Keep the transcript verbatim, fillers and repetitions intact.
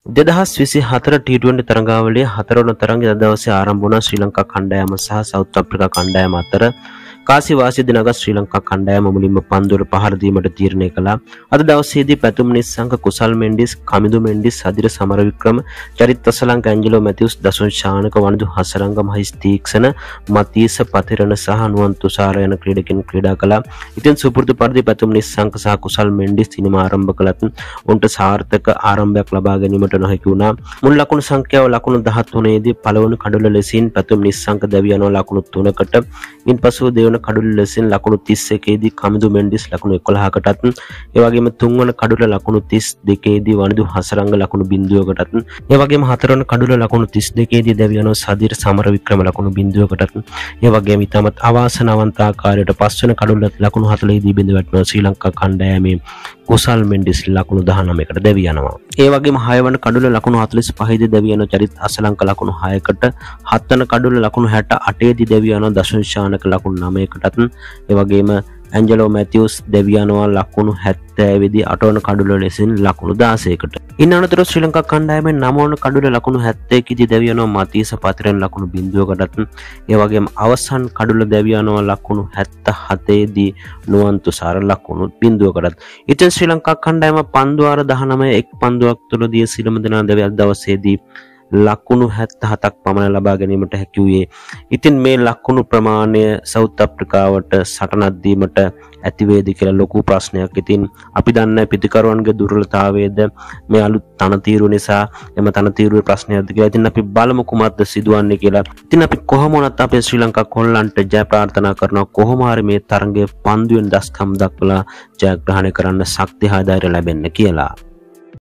දෙදහස් විසිහතර T twenty තරඟාවලියේ හතරවන තරඟය අද දවසේ ආරම්භ වුණා. ශ්‍රී ලංකා කණ්ඩායම සහ සවුත් ආෆ්‍රිකා කණ්ඩායම අතර කාසිවාසී දිනගත ශ්‍රී ලංකා කණ්ඩායම මුලින්ම පන්දුවල පහර දීමට තීරණය කළා. අද දවසේදී පැතුම් නිස්සංක, කුසල් මෙන්ඩිස්, කමිදු මෙන්ඩිස්, සදිර සමරවික්‍රම, චරිත් අසලංක, ඇන්ජලෝ මැතිව්ස්, දසුන් ශානක, වනිදු හසරංග, මහිස් තීක්ෂණ, මතීස පතිරණ සහ නුවන් තුෂාර යන ක්‍රීඩකින් ක්‍රීඩා කළා. ඉතින් සුපුරුදු පරිදි පැතුම් නිස්සංක සහ කුසල් මෙන්ඩිස් සිනමා ආරම්භ කළත් උන්ට සාර්ථක ආරම්භයක් ලබා ගැනීමට නොහැකි වුණා. මුල් ලකුණු සංඛ්‍යාව ලකුණු දහතුන දී පළවන කඩුල ලෙසින් පැතුම් නිස්සංක දැවි යනවා ලකුණු තුනකට. ඉන්පසු දෙවන කඩුල ලෙසින් ලකුණු තිස් එකේ දී කමිදු මෙන්ඩිස් ලකුණු එකොළහකටත්, ඒ වගේම තුන්වන කඩුල ලකුණු තිස් දෙකේ දී වනිදු හසරංග ලකුණු බිංදුවකටත්, ඒ වගේම හතරවන කඩුල ලකුණු තිස් දෙකේ දී දැවි යනවා සදිර සමරවික්‍රම ලකුණු බිංදුවකටත්, ඒ වගේම ඉතාමත් අවාසනාවන්ත ආකාරයට පස්වන කඩුල ලකුණු හතළිස් දී බිඳ වැටෙනවා ශ්‍රී ලංකා කණ්ඩායමේ කුසල් මෙන්ඩිස් ලකුණු දහනවයකට දැවි යනවා. ඒ වගේම හයවන කඩුල ලකුණු හතළිස් පහ දී දැවි යන චරිත් අසලංක ලකුණු හයකට, හත්වන කඩුල ලකුණු හැට අට දී දැවි යන දසුන් ශානක ලකුණු නවයකටත්, ඒ වගේම ඇන්ජලෝ මැතිව්ස් දැවි යනවා ලකුණු හැත්තෑ දී අටවන කඩුල ලෙසින් ලකුණු දාසයකට. ඉන් අනතුරුව ශ්‍රී ලංකා කණ්ඩායමේ නවවන කඩුල ලකුණු හැත්තෑ දී දැවි යනවා මතීස පතිරණ ලකුණු බිංදුවකටත්, ඒ වගේම අවසන් කඩුල දැවි යනවා ලකුණු හැත්තහත දී නුවන් තුෂාර ලකුණු බිංදුවකටත්. ඉතින් ශ්‍රී ලංකා කණ්ඩායම පන්දුවාර දහනවය එක් පන්දුවක් තුලදී සිළම දෙනා දැවි අද දවසේදී ලකුණු හැත්තහතක් පමණ ලබා ගැනීමට හැකි වූයේ. ඉතින් මේ ලකුණු ප්‍රමාණය සවුත් අප්‍රිකාවට සටනක් දීමට ඇති වේද කියලා ලොකු ප්‍රශ්නයක්. ඉතින් අපි දන්නේ පිටිකරුවන්ගේ දුර්වලතාවයේද මේ අලුත් තනතිරු නිසා එම තනතිරුවේ ප්‍රශ්නයක්ද කියලා. ඉතින් අපි බලමු කුමක්ද සිදුවන්නේ කියලා. ඉතින් අපි කොහොම වුණත් අපේ ශ්‍රී ලංකා කොල්ලන්ට ජය ප්‍රාර්ථනා කරනවා. කොහොම හරි මේ තරඟයේ පන්දුවෙන් දස්කම් දක්වලා ජයග්‍රහණය කරන්න ශක්තිය හා ධෛර්යය ලැබෙන්න කියලා.